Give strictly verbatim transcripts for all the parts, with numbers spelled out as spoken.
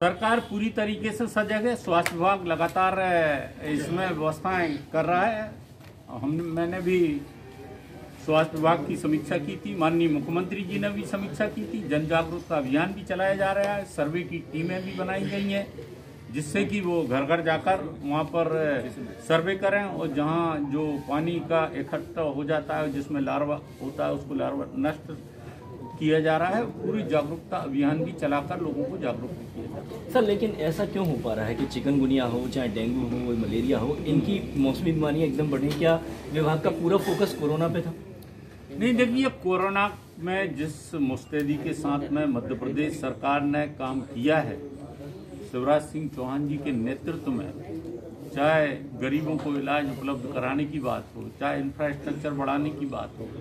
सरकार पूरी तरीके से सजग है। स्वास्थ्य विभाग लगातार इसमें व्यवस्थाएं कर रहा है। हम मैंने भी स्वास्थ्य विभाग की समीक्षा की थी, माननीय मुख्यमंत्री जी ने भी समीक्षा की थी। जन जागरूकता अभियान भी चलाया जा रहा है, सर्वे की टीमें भी बनाई गई हैं जिससे कि वो घर घर जाकर वहाँ पर सर्वे करें और जहाँ जो पानी का इकट्ठा हो जाता है जिसमें लार्वा होता है उसको लार्वा नष्ट किया जा रहा है। पूरी जागरूकता अभियान भी चलाकर लोगों को जागरूक किया जा रहा है। सर, लेकिन ऐसा क्यों हो पा रहा है कि चिकनगुनिया हो, चाहे डेंगू हो, मलेरिया हो, इनकी मौसमी बीमारियां एकदम बढ़ रही? क्या विभाग का पूरा फोकस कोरोना पे था? नहीं, देखिए, कोरोना में जिस मुस्तैदी के साथ में मध्य प्रदेश सरकार ने काम किया है, शिवराज सिंह चौहान जी के नेतृत्व में, चाहे गरीबों को इलाज उपलब्ध कराने की बात हो, चाहे इंफ्रास्ट्रक्चर बढ़ाने की बात हो,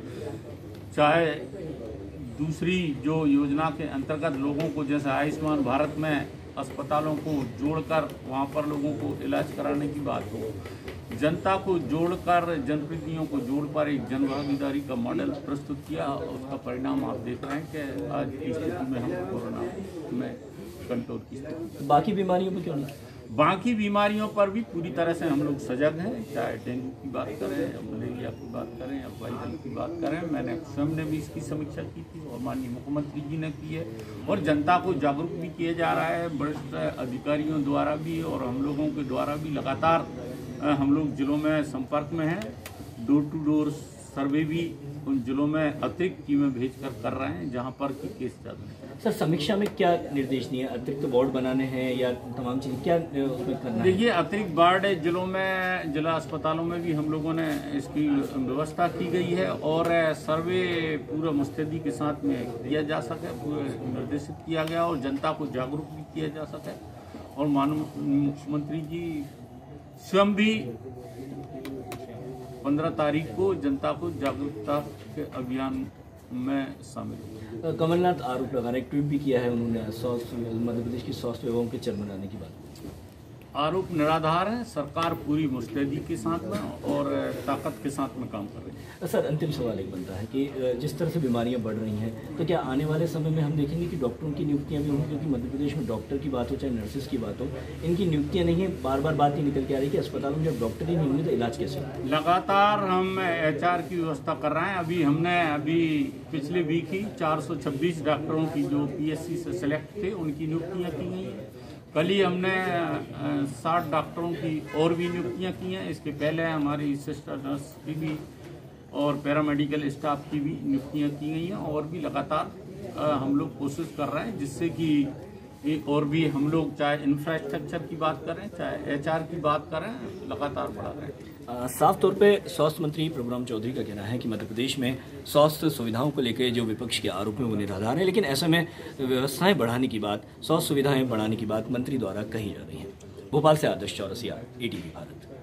चाहे दूसरी जो योजना के अंतर्गत लोगों को जैसे आयुष्मान भारत में अस्पतालों को जोड़कर वहाँ पर लोगों को इलाज कराने की बात हो, जनता को जोड़कर, जनप्रतिनिधियों को जोड़कर एक जन भागीदारी का मॉडल प्रस्तुत किया। उसका परिणाम आप देख रहे हैं कि आज की स्थिति में हम कोरोना में कंट्रोल की स्थिति। बाकी बीमारियों पर क्यों नहीं? बाकी बीमारियों पर भी पूरी तरह से हम लोग सजग हैं, चाहे डेंगू की बात करें या मलेरिया की बात करें या वायरल की बात करें। मैंने स्वयं ने भी इसकी समीक्षा की थी और माननीय मुख्यमंत्री जी ने की है और जनता को जागरूक भी किया जा रहा है वरिष्ठ अधिकारियों द्वारा भी और हम लोगों के द्वारा भी। लगातार हम लोग जिलों में संपर्क में हैं, डोर टू डोर सर्वे भी उन जिलों में अतिरिक्त टीमें भेजकर कर रहे हैं जहां पर की केस ज़्यादा है। सर, समीक्षा में क्या निर्देश दिए? अतिरिक्त वार्ड बनाने हैं या तमाम चीज़ें क्या उसमें करना है? देखिए, अतिरिक्त वार्ड जिलों में, जिला अस्पतालों में भी हम लोगों ने इसकी व्यवस्था की गई है और सर्वे पूरा मुस्तैदी के साथ में किया जा सके, पूरा निर्देशित किया गया और जनता को जागरूक भी किया जा सके। और माननीय मुख्यमंत्री जी स्वयं भी पंद्रह तारीख को जनता को जागरूकता के अभियान में शामिल हुए। कमलनाथ आरोप लगा रहे, एक ट्वीट भी किया है उन्होंने स्वास्थ्य मध्य प्रदेश की स्वास्थ्य विभागों के चरमराने की बात। आरोप निराधार है। सरकार पूरी मुस्तैदी के साथ में और ताकत के साथ में काम कर रही है। सर, अंतिम सवाल एक बनता है कि जिस तरह से बीमारियां बढ़ रही हैं तो क्या आने वाले समय में हम देखेंगे कि डॉक्टरों की नियुक्तियां भी होंगी? क्योंकि मध्य प्रदेश में डॉक्टर की बात हो चाहे नर्सेज की बात हो, इनकी नियुक्तियां नहीं है। बार बार बात ही निकल के आ रही है कि अस्पतालों में जब डॉक्टर ही नहीं होंगे तो इलाज कैसे होगा? लगातार हम एच आर की व्यवस्था कर रहे हैं। अभी हमने अभी पिछले वीक ही चार सौ छब्बीस डॉक्टरों की जो पी एस सी से सेलेक्ट थे उनकी नियुक्तियाँ की गई हैं। कल ही हमने साठ डॉक्टरों की और भी नियुक्तियां की हैं। इसके पहले हमारी सिस्टर नर्स की भी और पैरामेडिकल स्टाफ की भी नियुक्तियां की गई हैं और भी लगातार हम लोग कोशिश कर रहे हैं जिससे कि और भी हम लोग चाहे इंफ्रास्ट्रक्चर की बात करें चाहे एच आर की बात करें, लगातार बढ़ा रहे हैं। साफ तौर पे स्वास्थ्य मंत्री प्रभुराम चौधरी का कहना है कि मध्य प्रदेश में स्वास्थ्य सुविधाओं को लेकर जो विपक्ष के आरोप हैं वो निराधार है, लेकिन ऐसे में व्यवस्थाएं बढ़ाने की बात, स्वास्थ्य सुविधाएं बढ़ाने की बात मंत्री द्वारा कही जा रही है। भोपाल से Adarsh Chaurasia, A T V Bharat.